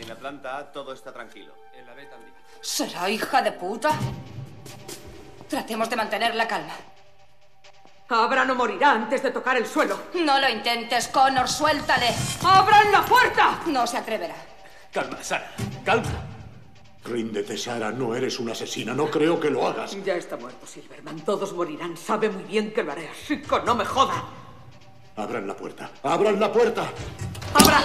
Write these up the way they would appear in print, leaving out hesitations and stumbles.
En Atlanta todo está tranquilo. En la B también. ¿Será hija de puta? Tratemos de mantener la calma. Abra no morirá antes de tocar el suelo. No lo intentes, Connor, suéltale. ¡Abran la puerta! No se atreverá. Calma, Sarah, calma. Ríndete, Sarah, no eres una asesina, no creo que lo hagas. Ya está muerto, Silverman. Todos morirán. Sabe muy bien que lo haré. Chico, no me joda. Abran la puerta. ¡Abran la puerta! ¡Abra!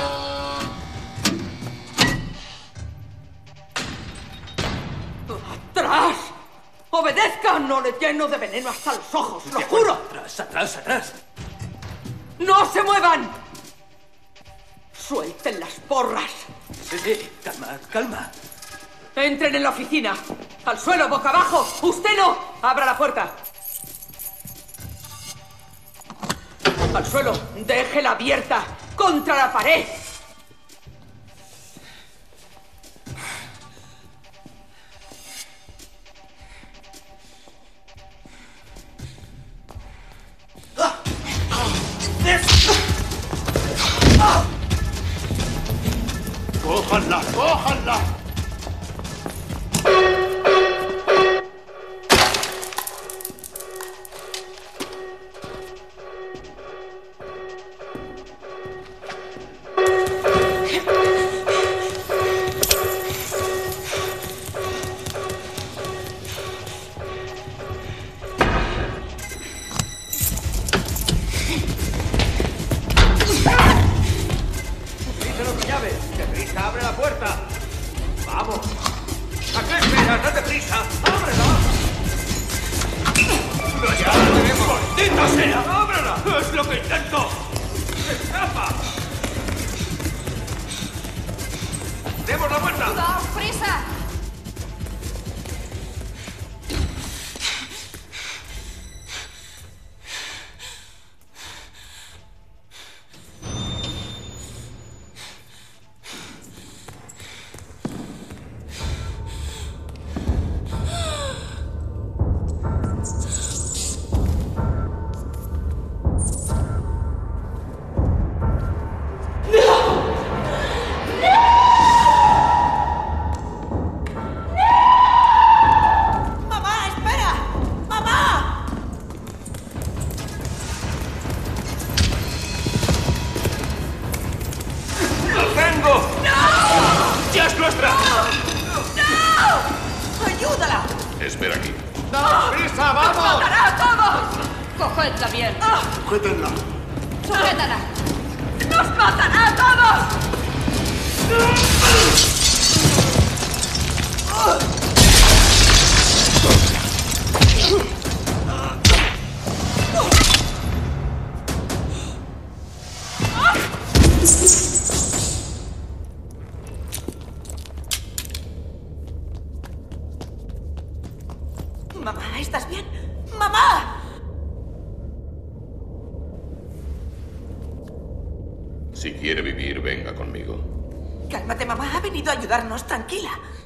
¡Atrás! ¡Obedezca! No le lleno de veneno hasta los ojos, lo juro. Atrás, atrás, atrás. ¡No se muevan! ¡Suelten las porras! Sí, calma, calma. ¡Entren en la oficina! ¡Al suelo, boca abajo! ¡Usted no! ¡Abra la puerta! ¡Al suelo! ¡Déjela abierta! ¡Contra la pared! ¡Cójanla! ¡Cójanla! ¡Díselo tu llave! ¡Deprisa, abre la puerta! ¡Vamos! ¿A qué esperas? ¡Date prisa! ¡Ábrela! ¡No, ya la tenemos! ¡Maldita sea! ¡Ábrela! ¡Es lo que intento! ¡Escapa! ¡Demos la vuelta! ¡Daos prisa! ¡Mamá, espera! ¡Mamá! ¡Lo tengo! ¡No! ¡Ya es nuestra! ¡Ayúdala! Espera aquí. ¡Daos prisa, vamos! ¡Matará a todos! ¡Cogedla bien! ¡Sujétenla! ¡Sujétala! ¡Nos matará a todos! Mamá, ¿estás bien? ¡Mamá! Si quiere vivir, venga conmigo. Cálmate, mamá. Ha venido a ayudarnos. Tranquila.